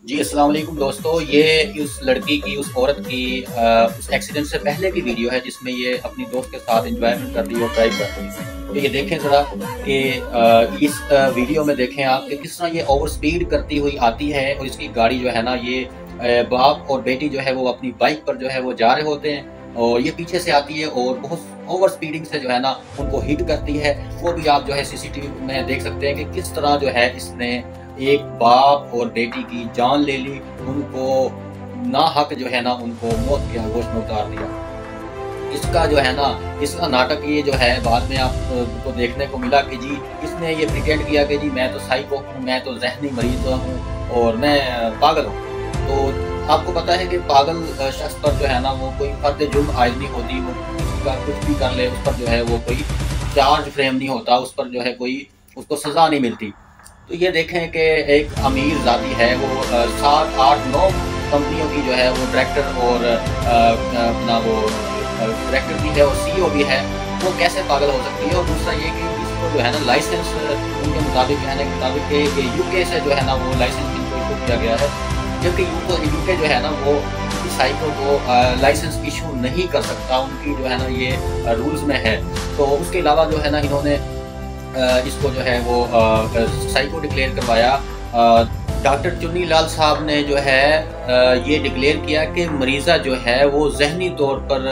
جی السلام علیکم دوستو، یہ اس لڑکی کی اس عورت کی اس ایکسیڈنٹ سے پہلے کی ویڈیو ہے جس میں یہ اپنی دوست کے ساتھ انجوائمنٹ کر رہی ہے اور ڈرائیو کر رہی ہے۔ تو یہ دیکھیں ذرا کہ اس ویڈیو میں دیکھیں آپ کہ کس طرح یہ اوور سپیڈ کرتی ہوئی آتی ہے، اور اس کی گاڑی جو ہے نا، یہ باپ اور بیٹی جو ہے وہ اپنی بائک پر جو ہے وہ جا رہے ہوتے ہیں، اور یہ پیچھے سے آتی ہے اور بہت اوور سپیڈنگ سے جو ہے نا ان کو ہٹ کرتی ہے۔ وہ بھی آپ جو ہے سی سی ٹی وی میں دیکھ سکتے ہیں کہ کس طرح جو ہے اس نے ایک باپ اور بیٹی کی جان لے لی، ان کو ناحق جو ہے نا ان کو موت کے آغوش میں اتار دیا۔ اس کا جو ہے نا، اس کا ناٹک یہ جو ہے بعد میں آپ کو دیکھنے کو ملا کہ جی اس نے یہ پریٹینڈ کیا کہ جی میں تو سائیکو ہوں، میں تو ذہنی مریض ہوں اور میں پاگل ہوں۔ تو آپ کو پتا ہے کہ پاگل شخص پر جو ہے نا وہ کوئی فرد جرم عائد نہیں ہوتی، وہ کسی کا کچھ بھی کر لے اس پر جو ہے وہ کوئی چارج فریم نہیں ہوتا، اس پر جو ہے کوئی اس کو سزا نہیں ملتی۔ تو یہ دیکھیں کہ ایک امیر ذاتی ہے، وہ 7 8 9 کمپنیوں کی جو ہے وہ ڈائریکٹر اور اپنا وہ ڈائریکٹر بھی ہے اور سی او بھی ہے، وہ کیسے پاگل ہو سکتی ہے؟ اور دوسرا یہ کہ اس کو جو ہے نا لائسنس ان کے مطابق کہنے کے مطابق کہ یو کے سے جو ہے نا وہ لائسنس ان کو ایشو کیا گیا ہے، جبکہ یو کے جو ہے نا وہ سائیکل کو لائسنس ایشو نہیں کر سکتا، ان کی جو ہے نا یہ رولز میں ہے۔ تو اس کے علاوہ جو ہے نا انہوں نے اس کو جو ہے وہ سائیکو ڈکلیئر کروایا۔ ڈاکٹر چنی لال صاحب نے جو ہے یہ ڈکلیئر کیا کہ مریضہ جو ہے وہ ذہنی طور پر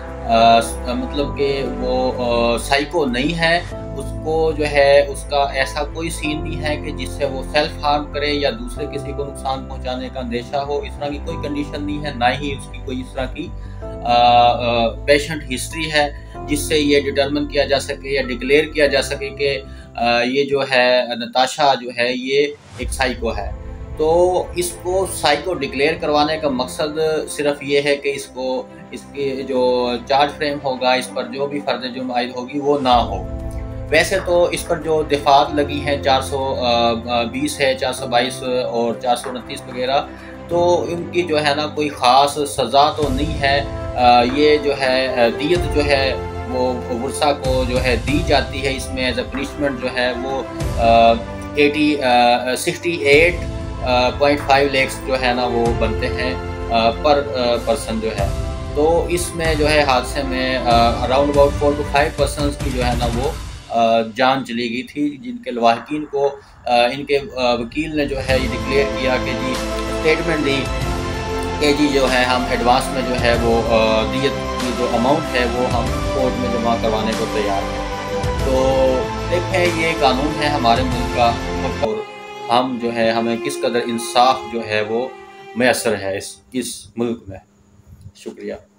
مطلب کہ وہ سائیکو نہیں ہے، اس کو جو ہے اس کا ایسا کوئی سین نہیں ہے کہ جس سے وہ سیلف ہارم کرے یا دوسرے کسی کو نقصان پہنچانے کا اندیشہ ہو، اس طرح کی کوئی کنڈیشن نہیں ہے، نہ ہی اس کی کوئی اس طرح کی پیشنٹ ہسٹری ہے جس سے یہ ڈٹرمن کیا جا سکے یا ڈکلیئر کیا جا سکے کہ یہ جو ہے نتاشا جو ہے یہ ایک سائیکو ہے۔ تو اس کو سائیکو ڈکلیئر کروانے کا مقصد صرف یہ ہے کہ اس کی جو چارج فریم ہوگا، اس پر جو بھی فرد جرم عائد ہوگی وہ نہ ہو۔ ویسے تو اس پر جو دفعات لگی ہیں 420 ہے، 422 اور 429 وغیرہ، تو ان کی جو ہے نا کوئی خاص سزا تو نہیں ہے۔ یہ جو ہے دیت جو ہے وہ ورثہ کو جو ہے دی جاتی ہے، اس میں ایز اے پنشمنٹ جو ہے وہ 68.5 لیکس جو ہے نا وہ بنتے ہیں پر پرسن جو ہے۔ تو اس میں جو ہے حادثے میں اراؤنڈ اباؤٹ 4 to 5 persons کی جو ہے نا وہ جان چلی گئی تھی، جن کے لواحقین کو ان کے وکیل نے جو ہے یہ ڈکلیئر کیا کہ جی اسٹیٹمنٹ دی کہ جی جو ہے ہم ایڈوانس میں جو ہے وہ دیت کی جو اماؤنٹ ہے وہ ہم کورٹ میں جمع کروانے کو تیار ہیں۔ تو دیکھیں یہ قانون ہے ہمارے ملک کا، اور ہم جو ہے ہمیں کس قدر انصاف جو ہے وہ میسر ہے اس ملک میں۔ شکریہ۔